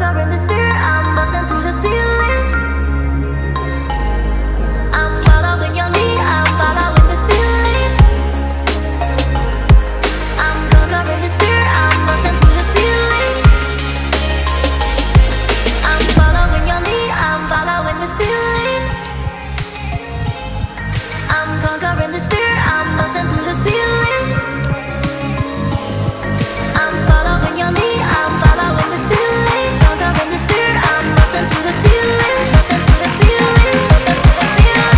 conquering the spirit, I'm busting through the ceiling. I'm following your lead, I'm following this feeling. I'm conquering the spirit, I'm busting through the ceiling. I'm following your lead, I'm following this feeling. I'm conquering the spirit, I'm busting through the ceiling. I'm following your lead, I'm following this feeling. Conquering the spirit, I'm busting through the ceiling. Busting through the ceiling, busting through the ceiling.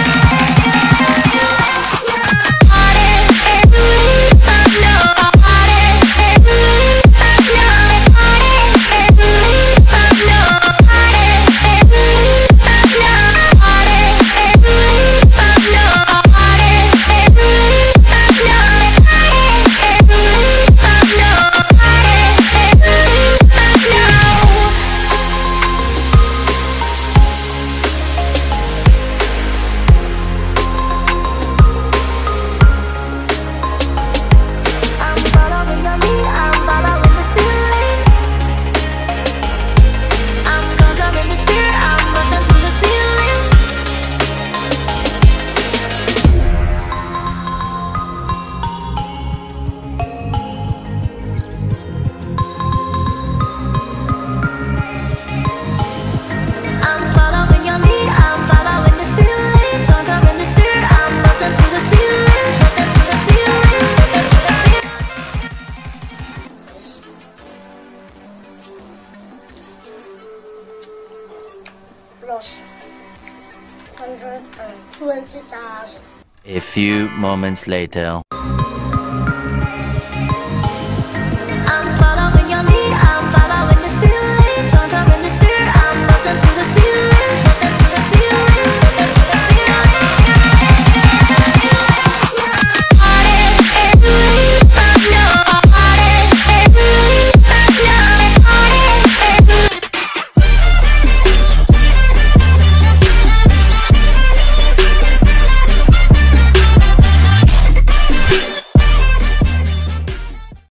Plus 120,000. A few moments later.